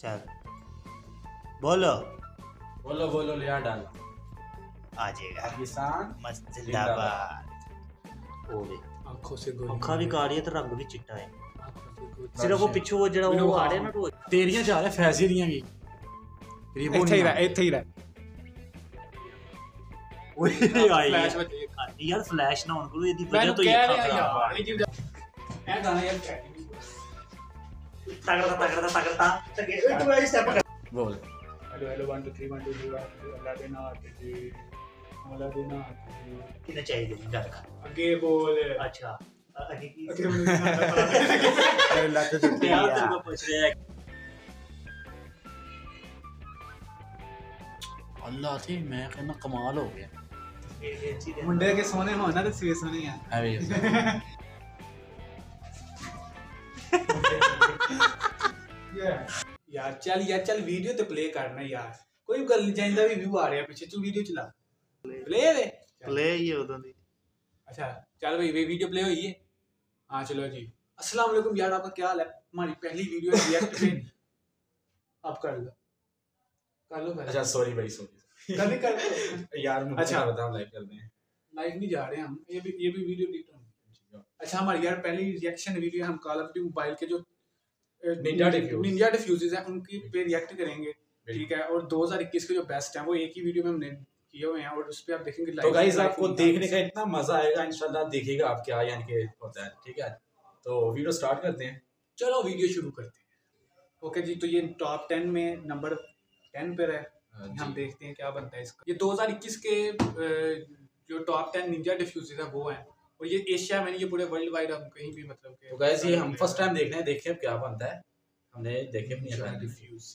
चल बोलो बोलो बोलो लिया डाल आ जाएगा पाकिस्तान मस्त जिंदाबाद। आंखों से गोली अखा भी काली है तो रंग भी चिट्टा है। आंखों से सिर्फ वो पिछू वो जड़ा वो आ रहे ना तो तेरियां जा रहा है फैजी दियां की ਇੱਥੇ ਹੀ ਰਹਿ ओए आई फ्लैश में यार फ्लैश ना ऑन करो यदि मैं वजह तो कह ये रहा खराब यार ये गाना यार तगड़ा तू भाई स्टेप बोल हेलो हेलो 1 2 3 1 2 3 अल्लाह दे नाथ जी अल्लाह दे नाथ जी किने चाहिए डर आगे बोल अच्छा आगे की अरे लत टूटी यार तेरे को पूछ रहे हैं अल्लाह थी मैं कहना कमाल हो गया मुंडे के सोने हो ना तो सिरे सोने हैं यार चल वीडियो तो प्ले करना यार कोई गल जाइंदा भी व्यू आ रहा है पीछे तू वीडियो चला प्ले वे प्ले ही उਦੋਂ ਦੀ अच्छा चल भाई वीडियो प्ले हुई है हाँ चलो जी अस्सलाम वालेकुम यार आपका क्या हाल है हमारी पहली वीडियो रिएक्ट पे आप कर लो पहले अच्छा सॉरी भाई सॉरी कभी कर लो यार मुझे अच्छा। बता लाइक कर दें लाइव नहीं जा रहे हम ये भी वीडियो डिलीट होनी। अच्छा हमारी यार पहली रिएक्शन वीडियो हम कॉल ऑफ ड्यूटी मोबाइल के जो निंजा डिफ्यूजेस हैं उनकी पे रिएक्ट करेंगे ठीक है और 2021 के जो बेस्ट हैं वो एक ही वीडियो में हमने किए हुए हैं और उस पे आप देखेंगे तो गाइस आपको देखने का इतना मजा आएगा इंशाल्लाह देखिएगा आप क्या यानी कि होता है ठीक है तो वीडियो स्टार्ट करते हैं चलो वीडियो शुरू करते हैं ओके जी तो ये टॉप 10 में नंबर 10 पे है हम देखते हैं क्या बनता है इसका ये 2021 के जो टॉप 10 निंजा डिफ्यूजेस है वो हैं और ये एशिया में ये पूरे वर्ल्ड वाइड हम कहीं भी मतलब के तो गाइस ये हम फर्स्ट टाइम देख रहे हैं देखिए अब क्या बनता है हमने देखे भी नहीं डिफ्यूज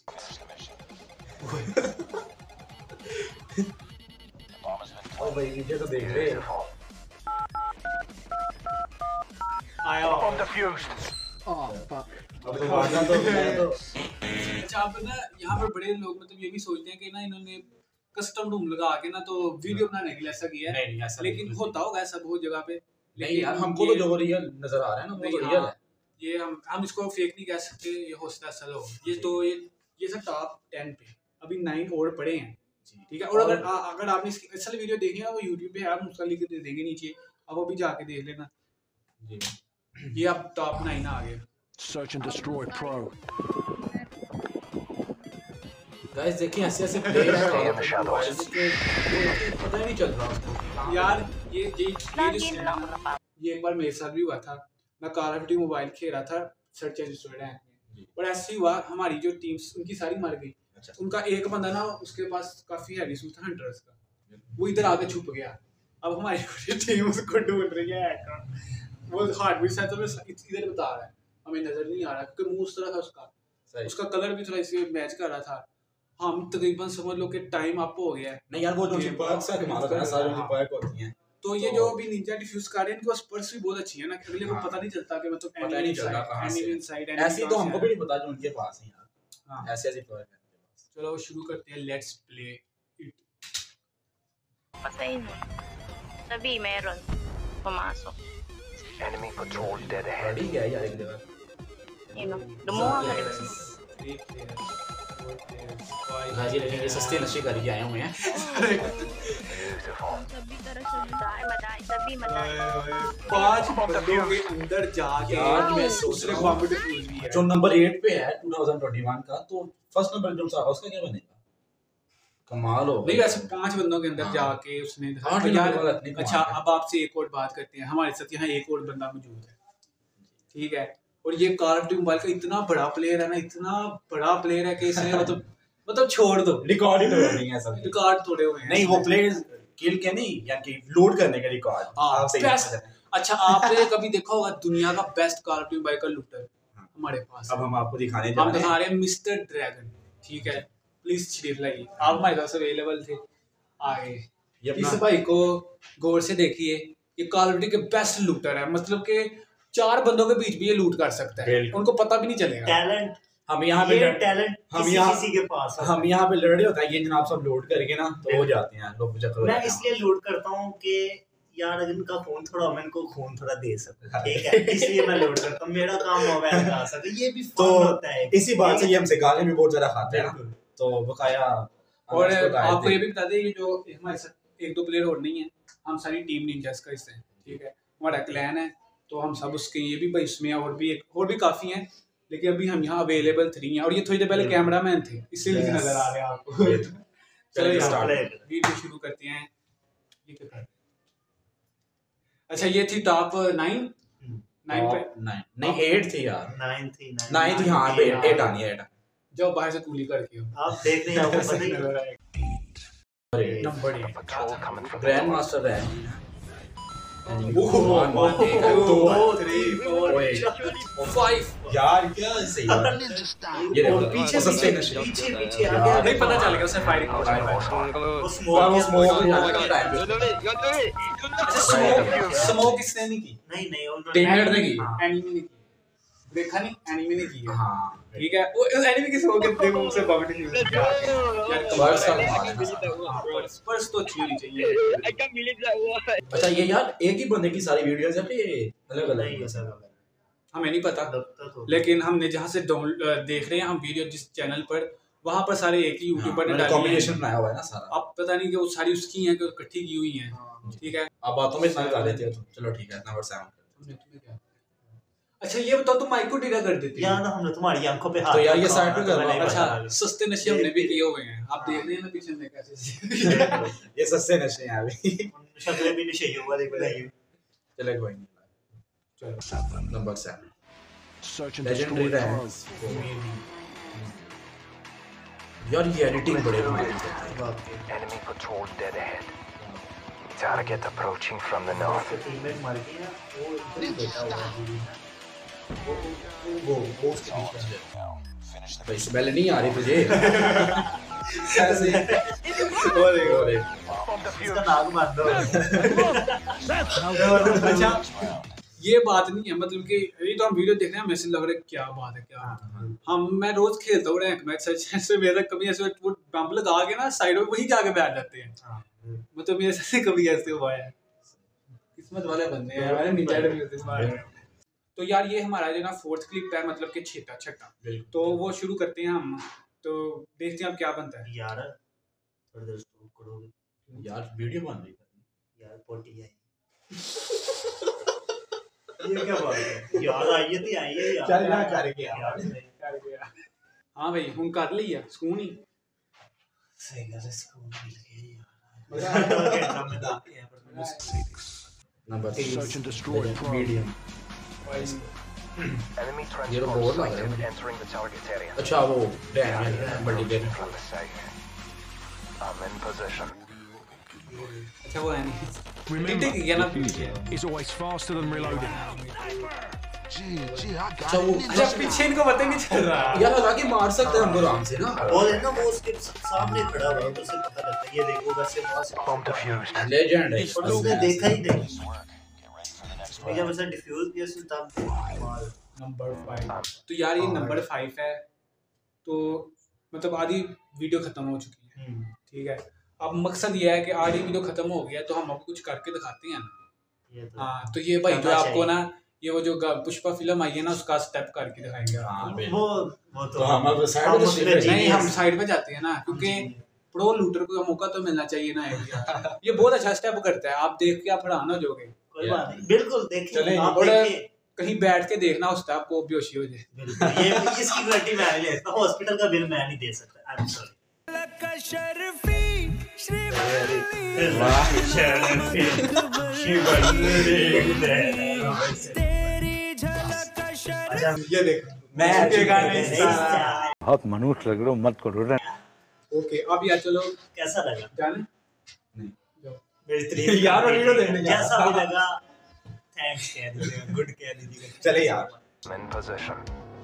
ओ भाई वीडियो तो देख रहे हैं आया अब तो वादा तो मैं तो अच्छा अब ना यहाँ पर बड़े लोग मतलब ये भी सोचते हैं कि ना इन्होंने कस्टम रूम लगा के ना तो वीडियो बनाने के लिए ऐसा किया है नहीं ऐसा लेकिन होता होगा ऐसा बहुत जगह पे नहीं यार हमको तो जो रियल नजर आ रहा है ना वो तो रियल है ये हम इसको फेक नहीं कह सकते ये हो सकता है असल हो ये तो ये सब टॉप 10 पे अभी 9 और पड़े हैं ठीक है और अगर आपने इसकी असल वीडियो देखनी है वो YouTube पे आप उसका लिंक दे देंगे नीचे अब वो भी जाके देख लेना जी ये अब टॉप 9 आ गया Search and destroy pro. Guys देखिए ऐसे ऐसे प्लेयर है पता ही नहीं चल रहा यार ये एक बार मेरे साथ भी हुआ था मैं कॉल ऑफ ड्यूटी मोबाइल खेल रहा था सर्च एंड डिस्ट्रॉय है और ऐसे ही हुआ हमारी जो टीम्स उनकी सारी मर गई अच्छा उनका एक बंदा ना उसके पास काफी हैवी सूट था हंटर्स का वो इधर आके छुप गया अब हमारी पूरी टीम उसको ढूंढ रही है वो हार्ट बीट सेंसर में इधर बता रहा है हमें नजर नहीं आ रहा क्योंकि मुंह उस तरह था उसका कलर भी थोड़ा इसी मैच कर रहा था हम तकरीबन समझ लो कि टाइम अप हो गया है नहीं यार वो जो पर्क्स का कमाल होता है सारी जो पर्क होती हैं तो ये जो अभी निंजा डिफ्यूज कर रहे हैं इनके पास पर्स भी बहुत अच्छी है ना अगले को पता नहीं चलता कि मतलब पता नहीं चलता कहां से इनसाइड ऐसी तो हमको भी नहीं पता जो उनके पास है यार हां ऐसे ऐसे प्लेयर हैं उनके पास चलो शुरू करते हैं let's play it Patay na. Sabi, meron. Pumasok. Enemy patrol dead ahead. Ready गया यार एक जगह Yun o. Lumuha ka rin. गाजी लगेंगे सस्ते नशे करके आए हुए हैं Sabi, maday. पांच बंदों के अंदर जाके यार मैं दूसरे बॉम्ब डिफ्यूज भी है जो नंबर 8 पे है 2021 का तो फर्स्ट नंबर जो था उसका क्या बनेगा कमाल हो नहीं वैसे पांच बंदों के अंदर जाके उसने आठ यार नंबर वाला इतनी कमाल अच्छा है। अब आपसे एक और बात करते हैं हमारे साथ यहाँ एक और बंदा मौजूद है ठीक है और ये कॉल ऑफ ड्यूटी मोबाइल का इतना बड़ा प्लेयर है ना इतना बड़ा प्लेयर है कि इसने मतलब छोड़ दो रिकॉर्ड ही तोड़ नहीं है सब रिकॉर्ड तोड़े हुए हैं नहीं वो प्लेयर्स किल के नहीं यानी कि लोड करने का रिकॉर्ड हाँ, आप सही best। समझ रहे हैं। अच्छा आपने कभी देखा होगा दुनिया का best call of duty mobile का लूटर हमारे पास अब हम आपको दिखाने जा हम रहे दिखा हैं रहे हैं मिस्टर ड्रैगन ठीक है प्लीज शरीफ लाइए आप हमारे पास अवेलेबल थे आए ये इस अपना भाई को गौर से देखिए ये कॉल ऑफ ड्यूटी के बेस्ट लूटर है मतलब कि 4 बंदों के बीच भी ये लूट कर सकता है बिल्कुल। उनको पता भी नहीं चलेगा टैलेंट हम यहाँ पे ये टैलेंट हम किसी यहाँ- किसी के पास है। हम यहाँ पे लड़ रहे होता है ये जनाब सब लोड करके ना तो हो जाते हैं लोग चक्कर हो मैं जाते हैं। इसलिए लोड करता हूँ कि यार अगर इनका खून थोड़ा मैं इनको खून थोड़ा दे सकता, ठीक है, इसलिए मैं लोड करता हूँ, मेरा काम मोबाइल का सकता, ये भी तो फन होता है। इसी बात से ये हमसे गाली भी बहुत ज्यादा खाते हैं ना, तो बकाया और आपको ये भी बता दें कि जो हमारे साथ 1-2 प्लेयर और नहीं है, हम सारी टीम निंजास का हिस्सा हैं, ठीक है, हमारा क्लैन है, तो हम सब उसके ये भी भाई इसमें और भी काफ़ी हैं, लेकिन अभी हम यहाँ अवेलेबल 3 हैं, और ये थोड़ी देर पहले कैमरा मैन थे, इसलिए नजर आ रहे हैं आपको। चलो स्टार्ट वीडियो शुरू करते हैं। ये क्या कर रहे हैं? अच्छा ये थी टॉप 9 पे 9 नहीं 8 थी यार, 9 थी 9 थी हाँ, 8 आनी है 8 जो बाहर से कूली करके हो आप देख रहे हैं, आपको पता ही नहीं। Number A patrol coming from the grand north. Master rank 5 यार क्या सही यार, ये देखो पीछे सबसे पीछे पीछे आ गया, नहीं पता चल गया उसने फायरिंग वो वो स्मोक स्मोक अच्छा स्मोक किसने नहीं की? नहीं नहीं उन्होंने टीममेट ने की। एनिमी ने की, देखा नहीं, एनिमी ने की है। हाँ ठीक है, वो एनिमी की स्मोक देखो उसे बॉम्ब नहीं होती यार, पर्स का मार है। पर्स तो अच्छी होनी चाहिए। अच्छा ये यार एक ही बंदे की सारी वीडियोस है कि अलग अलग नहीं ऐसा लगा हमें नहीं पता, लगता तो लेकिन हमने जहाँ से देख रहे हैं हम वीडियो जिस चैनल पर, वहाँ पर सारे एक ही यूट्यूबर ने डाली कॉम्बिनेशन है। बनाया हुआ है ना सारा। अब पता नहीं कि वो सारी उसकी हैं कि इकट्ठी की हुई हैं। ठीक है, अब बातों में इतना कर लेते हो तो चलो ठीक है, नंबर 7। तुम्हें क्या? अच्छा ये बताओ, तुम माइक को टीका कर देती यार हमने तुम्हारी आंखों पे हाथ तो यार ये रखा साइड पे होगा, कर लो। मैंने अच्छा बता सस्ते नशे हमने भी किए हुए हैं, आप देख रहे हैं ना पीछे में कैसे। ये सस्ते नशे हैं अभी। दिया। शक्लें भी नहीं हुआ देख बताइए। चले कोई नहीं, चलो number 7 Search and legendary destroy rank. Pro. यार ये एडिटिंग बड़े बनाई है। Enemy patrol dead ahead. Target approaching from the north. Teammate मर गई ना, वो इधर ही बैठा हुआ है जी। वो उसके पीछे है। भाई स्मेल नहीं आ रही तुझे? ऐसे वो देखो Bomb इसका defused. नाक बंद हो। अच्छा ये बात नहीं है, मतलब कि ये तो हम वीडियो देख रहे हैं, मैसेज लग रहा है क्या बात है क्या हम मैं रोज खेलता हूँ रैंक मैच, ऐसे मेरा कभी ऐसे वो बम्प लगा के ना साइड में वहीं जाके बैठ जाते हैं, मतलब मेरे साथ कभी ऐसे हुआ है। किस्मत वाले बंदे हैं यार, निंजा भी होते हैं। तो यार ये हमारा जो ना 4th क्लिप है, मतलब कि छठा, तो वो शुरू करते हैं हम, तो देखते हैं अब क्या बनता है। यार थोड़ी देर स्टॉप करोगे यार वीडियो बन रही है यार, पोटी है ये क्या बात है यार, आइए तो आइए यार, चल ना करके यार हाँ भाई हम कर लिया सुकून ही। सही गल स्कूल मिल गया यार, में दाते हैं पर मैंने number Search and destroy Pro. Medium. Enemy ये तो transport बहुत लग sighted रहा है। entering the target area. अच्छा वो डैम बड़ी gate From the south. I'm in position. अच्छा वो है नहीं Remember, टिक गया ना defusing is always faster than reloading. अच्छा वो अच्छा पीछे इनको पता ही नहीं चल रहा। यार लगा के मार सकते हैं हमको आराम से ना। वो है ना, वो उसके सामने खड़ा हुआ है, तो उसे पता लगता है ये देखो वैसे वहां से Bomb defused. लेजेंड है। और उसने देखा ही नहीं, जब उसे डिफ्यूज किया उसने तब मार। नंबर 5 तो यार ये नंबर 5 है, तो मतलब आधी वीडियो खत्म हो चुकी है। ठीक है, अब मकसद ये है कि आधी वीडियो खत्म हो गया तो हम आपको कुछ करके दिखाते हैं ना। ये तो हाँ तो ये भाई जो करना आपको चाहिए। ना ये वो जो पुष्पा फिल्म आई है ना उसका स्टेप करके दिखाएंगे हाँ, आपको। बिल्कुल। वो तो हम अब साइड में उसमें शिफ्ट नहीं हम genius- साइड पे जाते हैं ना, क्योंकि प्रो लूटर को मौका तो मिलना चाहिए ना यार। ये बहुत अच्छा स्टेप करता है, आप देख के आप हैरान हो जाओगे। कोई बात नहीं, बिल्कुल देखिए चलें, आप और देखिए कहीं बैठ के देखना उस स्टेप को, बेहोशी हो जाए। बिल्कुल ये इसकी गारंटी मैं नहीं ले सकता, हॉस्पिटल का बिल मैं नहीं दे सकता। I am sorry. ये देखो मैं झुकेगा नहीं नहीं, बहुत मनुष्य लग रहे हो, मत करो रे। ओके अब यार चलो कैसा लगा जाने मेरी तारीफ यार, करने वीडियो के लिए? देखने जा। कैसा भी लगा थैंक्स कह दीजिएगा, गुड कह दीजिएगा। चले यार I'm in position.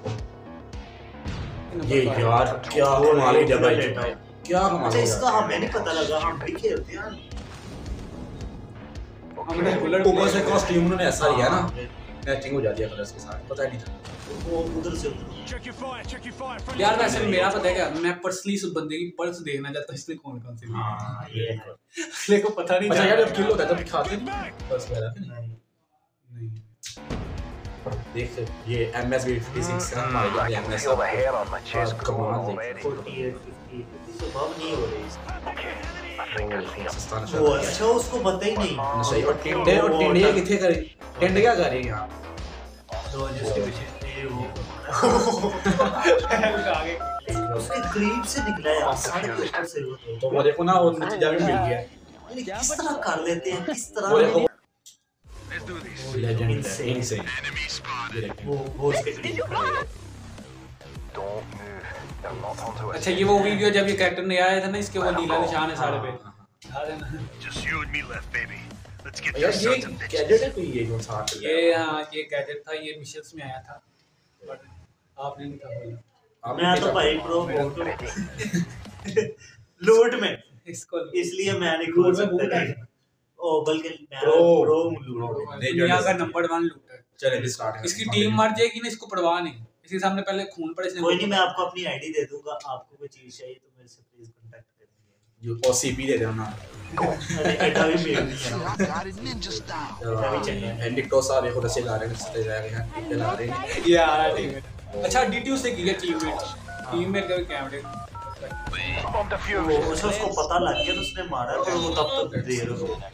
ये यार क्या कमाल है भाई, क्या कमाल अच्छा है इसका हमें नहीं पता लगा, हम भी खेलते हैं। हमने बुलेट ऊपर से कॉस्ट्यूम उन्होंने ऐसा लिया ना, मैचिंग हो जाती है कलर्स के साथ, पता ही नहीं था। वो उधर से उधर Check your fire, check your fire. Friendly यार वैसे fire. मेरा पता है क्या, मैं पर्सनली उस बंदे की पर्स देखना चाहता हूँ इसमें कौन कौन सी हाँ ये है मेरे को पता नहीं अच्छा था। यार जब किल होता है तब दिखाते नहीं बस वगैरह नहीं। नहीं देख ये MS 56 है हमारे जो MS Feel the hair on my chest growing कमाल already. 48 50 से कम नहीं हो रही I think I see him. सस्ता नशा वो अच्छा उसको पता ही नहीं सही। और टिंडे किथे करे, टिंडे क्या कर रही है यहाँ? तो जिसके पीछे ये वो आगे उसके करीब से निकला है सारे के ऊपर से वो तो वो देखो ना वो नतीजा भी मिल गया। यानी किस तरह कर लेते हैं किस वो देखो तरह लेजेंड Insane. इनसेन। वो उसके करीब खड़े हैं। Don't move. They're not onto us. अच्छा ये वो वीडियो जब ये कैरेक्टर नया आया था ना, इसके वो नीला निशान है सारे पे। Just you and me left, baby. Let's get यार this ये son of a bitch. Gadget है कोई ये जो साथ चल रहा है? ये हाँ ये गैजेट था, ये मिशंस में आया था बट आपने नहीं था बोला। आपने मैं तो देखा? भाई प्रो Ready. लूट में इसको इसलिए मैं नहीं खोल लूट में सकता बूट है। ओ बल्कि मैं Pro. प्रो दुनिया का नंबर 1 लूटर। चले भी स्टार्ट इसकी टीम मर जाएगी ना, इसको परवाह नहीं, इसके सामने पहले खून पड़े इसने। कोई नहीं मैं आपको अपनी आईडी दे दूंगा आपको कोई चीज चाहिए तो मेरे से प्लीज कांटेक्ट करिए जो OCP दे देना ना। अरे एटा भी मेरे नहीं है एंडिक्टो सारे को रसे ला रहे हैं, चले जा रहे हैं, चला रहे हैं। यार टीममेट अच्छा D2 से किया टीममेट का भी कैमरे Bomb defused. वो उसको पता लग गया तो उसने मारा पर वो तब तक देर हो गई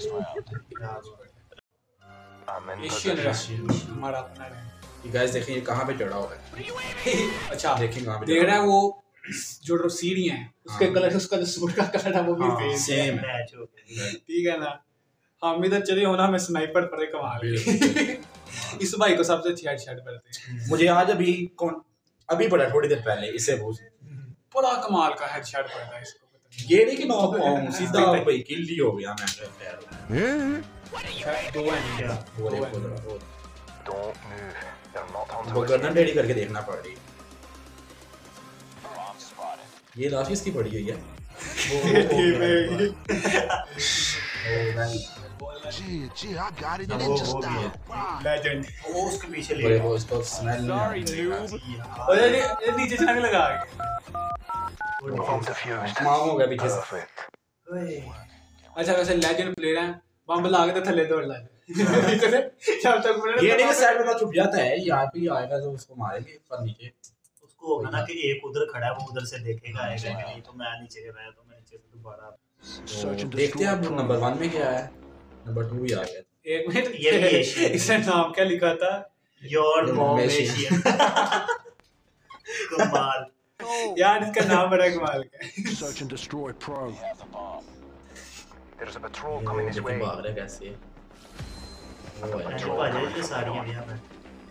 I'm in एशियन position. हमारा अपना है। ये गाइस देखिए ये कहाँ पे चढ़ा हुआ है। अच्छा देखेंगे कहाँ पे देख रहा है वो जो सीढ़ियां हैं उसके हाँ। कलर, उसका जो सूट का कलर है वो भी हाँ, सेम सेम है। मैच हो गया ठीक है ना। हम इधर चले होना में स्नाइपर पर कमाल इस भाई को सबसे अच्छी हेडशॉट करते हैं। मुझे आज अभी पड़ा थोड़ी देर पहले इससे वो बड़ा कमाल का हेडशॉट पड़ा है इसको, पता ये नहीं कि नॉक हुआ हूँ सीधा भाई किल ही हो गया मैं नहीं। दो है क्या? बोले दो है। बोले Don't move. They're not onto वो us. गर्दन टेढ़ी करके देखना पड़ रही। ये लास्ट इसकी पड़ी हुई है। Gee, I got it. No, Ninja वो भी style. है। Wow. लेजेंड। वो उसके पीछे ले बोले गया वो इसको स्मेल नहीं आती। अरे ये नीचे जाने लगा। Bomb defused. माम हो गया पीछे से। Perfect. अच्छा वैसे लेजेंड प्लेयर है, बम लगा के तो थल्ले दौड़ ला जब तक ये नहीं कि साइड में छुप जाता है, यहाँ पे ही आएगा तो उसको मारेंगे पर नीचे। उसको होगा ना कि एक उधर खड़ा है वो उधर से देखेगा आएगा कि नहीं तो मैं नीचे गिर रहा तो मैं नीचे से दोबारा Search and तो देखते हैं अब destroy. नंबर 1 में क्या है। नंबर 2 भी आ गया। एक मिनट ये भी एशियन। इसने नाम क्या लिखा था? Your Your mom mom Asian कमाल यार इसका नाम बड़ा कमाल का है। Search and destroy pro. There's a patrol coming this way. भाग रहा कैसे? मैंने बाजा ये सारी हैं यहाँ पे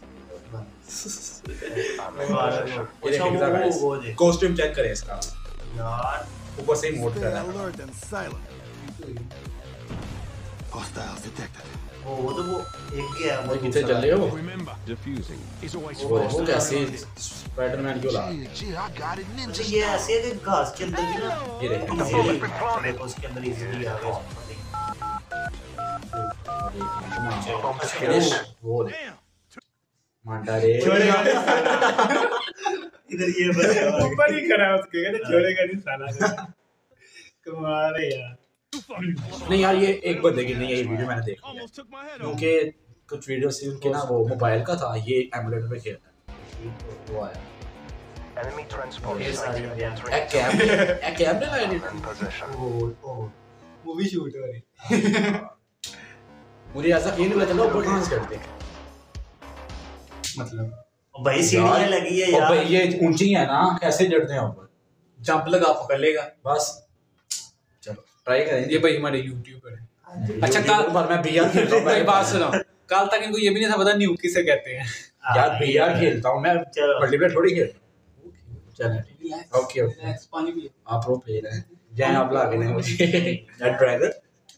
I'm in वाह, position. ये अच्छा देखिए गाइस वो देख कॉस्ट्यूम चेक करें इसका यार ऊपर से ही मोड कर रहा है। alert and silent. Hostiles detected. वो तो वो एक गया वो कितने चल रहे हो? Remember, defusing is always वो faster. कैसे स्पाइडरमैन क्यों ला? Gee, I got it. Ninja अच्छा ये style. ऐसे है कि घास के अंदर भी ना ये देखिए easily देखो उसके अंदर इजीली आ गया Bomb defused. वो देख मांडा रे इधर ये बचा हुआ है। ऊपर ही करा उसके, कहते छोड़ेगा नहीं साला। कमाल है यार। नहीं यार ये एक बंदे की नहीं है, ये वीडियो मैंने देखी है Almost took my head off. क्योंकि कुछ वीडियो से उनके ना वो मोबाइल का था, ये एमुलेटर पे खेलता है वो आया Enemy transport ये सारी sighted हैं। entering. एक कैम ने लाया I'm in position. ओ ओ मूवी शूट हो रही। मुझे ऐसा फील हुआ चलो ऊपर कहां से करते हैं मतलब भाई सीढ़ियां लगी है और यार भाई ये ऊंची है ना, कैसे चढ़ते हैं ऊपर? जंप लगा पकड़ लेगा। बस चलो ट्राई करेंगे। ये भाई हमारे यूट्यूबर है। अच्छा कल कल पर मैं बीआर खेलता हूं भाई बात सुनो, कल तक इनको ये भी नहीं था पता न्यू किसे कहते हैं। यार बीआर खेलता हूं मैं, चलो। मल्टीप्लेयर थोड़ी खेलता हूं। चलो ओके ओके रिलैक्स, पानी पिए। आप प्रो प्लेयर हैं, जय आप लागे नहीं मुझे दैट ड्रैगन।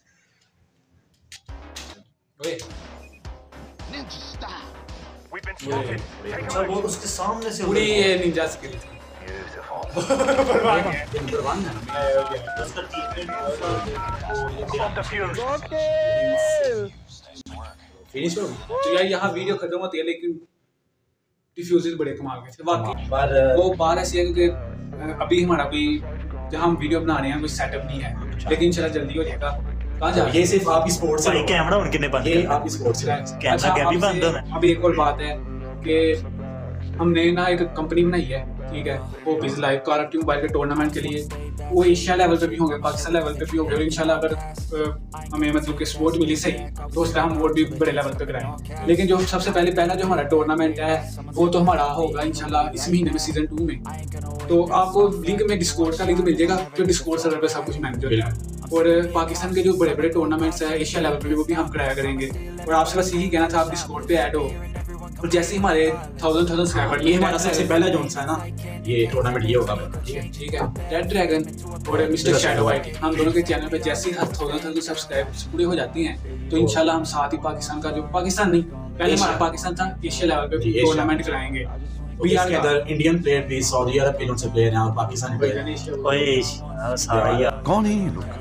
ओए Ninja style. We've been spotted. Take अच्छा a वो look. उसके सामने से पूरी ये निंजा स्किल थी। Beautiful. नंबर 1 है ना उसका टीममेट वो ये Bomb defused. फिनिश हो तो यार यहाँ वीडियो खत्म होती है लेकिन डिफ्यूजर बड़े कमाल के थे वाकई। पर वो बात ऐसी है क्योंकि अभी हमारा कोई जहाँ हम वीडियो बना रहे हैं कोई सेटअप नहीं है, लेकिन इंशाल्लाह जल्दी हो जाएगा। कहाँ जा ये सिर्फ आपकी स्पोर्ट्स भाई कैमरा उनके ने बंद ये कर आपकी स्पोर्ट्स है। कैमरा क्या भी बंद होना अब एक और बात है कि हमने ना एक कंपनी बनाई है, ठीक है, वो बिज live Call of duty mobile के टूर्नामेंट के लिए। वो एशिया लेवल पे भी होंगे, पाकिस्तान लेवल पे भी होंगे, और इंशाल्लाह अगर हमें मतलब कि सपोर्ट मिली सही तो उस टाइम हम वोट भी बड़े लेवल पे कराएंगे। लेकिन जो सबसे पहला जो हमारा टूर्नामेंट है वो तो हमारा होगा इंशाल्लाह इस महीने में सीजन 2 में। तो आपको लिंक में डिस्कॉर्ड का लिंक मिल जाएगा, जो डिस्कॉर्ड सर्वर पे सब कुछ मैनेज हो जाएगा। और पाकिस्तान के जो बड़े बड़े टूर्नामेंट्स है एशिया लेवल पे वो भी हम कराया करेंगे। और आपसे बस यही कहना था आप डिस्कॉर्ड पे ऐड हो, और जैसे ही हमारे 1000 सब्सक्राइबर, ये हमारा सबसे पहला जोन सा है ना, ये टूर्नामेंट ये होगा। ठीक है, रेड ड्रैगन और मिस्टर शैडो वाइट, हम दोनों के चैनल पे जैसे ही 1000 सब्सक्राइबर्स पूरे हो जाती हैं तो इंशाल्लाह हम साथ ही पाकिस्तान का, जो पाकिस्तान नहीं पहले हमारा पाकिस्तान था, एशिया लेवल पे टूर्नामेंट कराएंगे। बिहार के अंदर इंडियन प्लेयर भी, सऊदी अरब के उनसे प्लेयर हैं और पाकिस्तानी प्लेयर। ओए सारा यार कौन है ये लोग?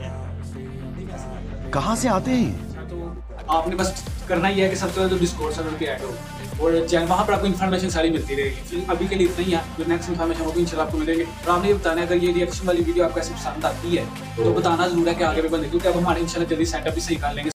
कहाँ से आते हैं? तो आपने बस करना ही है कि सबसे पहले तो डिस्कॉर्ड सर्वर पे ऐड हो और चैनल, वहाँ पर आपको इन्फॉर्मेशन सारी मिलती रहेगी। फिर अभी के लिए इतना ही है, जो नेक्स्ट इन्फॉर्मेशन वो भी इंशाल्लाह आपको मिलेगी। और आपने ये बताना है अगर ये रिएक्शन वाली वीडियो आपको ऐसे पसंद आती है तो बताना जरूर है कि आगे भी बने, क्योंकि अब हमारे इंशाल्लाह जल्दी सेटअप भी सही कर लेंगे।